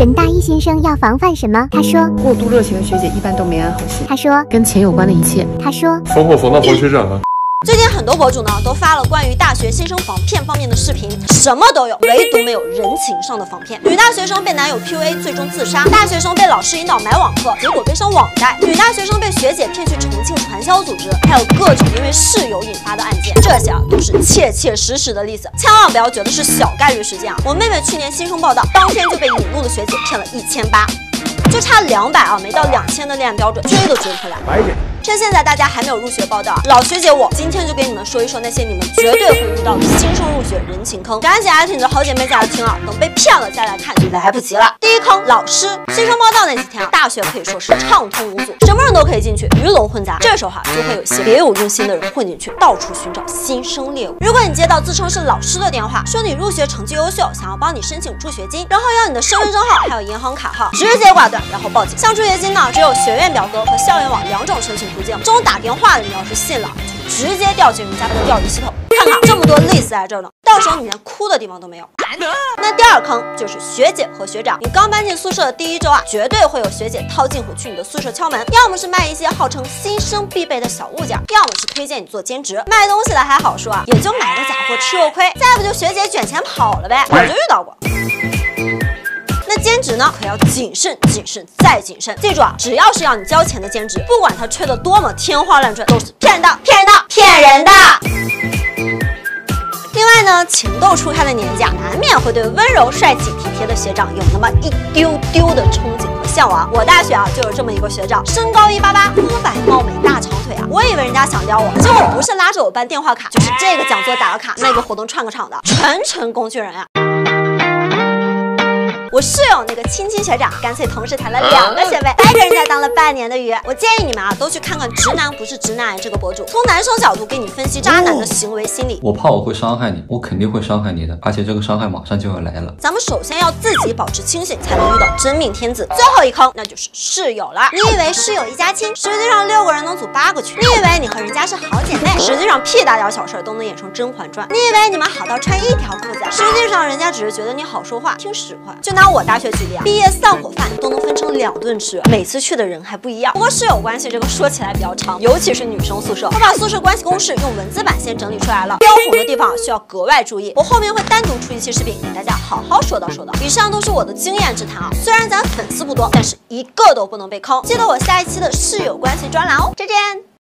准大一新生要防范什么？他说， 过度热情的学姐一般都没安好心。 他说， 跟钱有关的一切。 他说， 防火防盗防学长啊。 最近很多博主呢都发了关于大学新生防骗方面的视频，什么都有，唯独没有人情上的防骗。女大学生被男友 PUA 最终自杀，大学生被老师引导买网课，结果背上网贷，女大学生被学姐骗去重庆传销组织，还有各种因为室友引发的案件，这些都是切切实实的例子，千万不要觉得是小概率事件啊！我妹妹去年新生报到，当天就被引路的学姐骗了1800，就差200啊，没到2000的恋爱标准，追都追不回来。趁现在大家还没有入学报到，老学姐我今天就给你们说一说那些你们绝对会遇到的新生入学人情坑，赶紧挨挺着好姐妹在这听啊，等被骗了再来看就来不及了。第一坑，老师。新生报到那几天啊，大学可以说是畅通无阻，什么人都可以进去，鱼龙混杂。这时候就会有一些别有用心的人混进去，到处寻找新生猎物。如果你接到自称是老师的电话，说你入学成绩优秀，想要帮你申请助学金，然后要你的身份证号还有银行卡号，直接挂断，然后报警。像助学金呢，只有学院表格和校园网2种申请途径，这种打电话的你要是信了，就直接掉进人家的钓鱼系统。看看这么多类似在这儿呢，到时候你连哭的地方都没有。那第二坑就是学姐和学长，你刚搬进宿舍的第1周啊，绝对会有学姐套近乎去你的宿舍敲门，要么是卖一些号称新生必备的小物件，要么是推荐你做兼职。卖东西的还好说啊，也就买个假货吃个亏，再不就学姐卷钱跑了呗，我就遇到过。那兼职呢，可要谨慎、谨慎再谨慎。记住啊，只要是要你交钱的兼职，不管他吹得多么天花乱坠，都是骗人的、骗人的、骗人的。另外呢，情窦初开的年纪啊，难免会对温柔、帅气、体贴的学长有那么一丢丢的憧憬和向往。我大学啊就有这么一个学长，身高188，肤白貌美，大长腿啊。我以为人家想撩我，结果不是拉着我办电话卡，就是这个讲座打个卡，那个活动串个场的，纯工具人啊。我室友那个亲学长，干脆同时谈了2个学位，还给人家当了半年的鱼。我建议你们啊，都去看看直男不是直男癌这个博主，从男生角度给你分析渣男的行为心理。 我怕我会伤害你，我肯定会伤害你的，而且这个伤害马上就要来了。 咱们首先要自己保持清醒，才能遇到真命天子。最后一坑，那就是室友了。你以为室友1家亲，实际上6个人能组8个群。你以为你和人家是好姐妹，实际上屁大点小事都能演成《甄嬛传》。你以为你们好到穿1条裤子，实际上人家只是觉得你好说话，听使唤。就拿我大学举例啊，毕业散伙饭都能分成2顿吃，每次去的人还不一样。不过室友关系这个说起来比较长，尤其是女生宿舍。我把宿舍关系公式用文字版先整理出来了，标红的地方需要格外注意。我后面会单独出一期视频给大家好好说道说道。以上都是我的经验之谈啊，虽然咱粉丝不多，但是一个都不能被坑。记得我下一期的室友关系专栏哦，再见。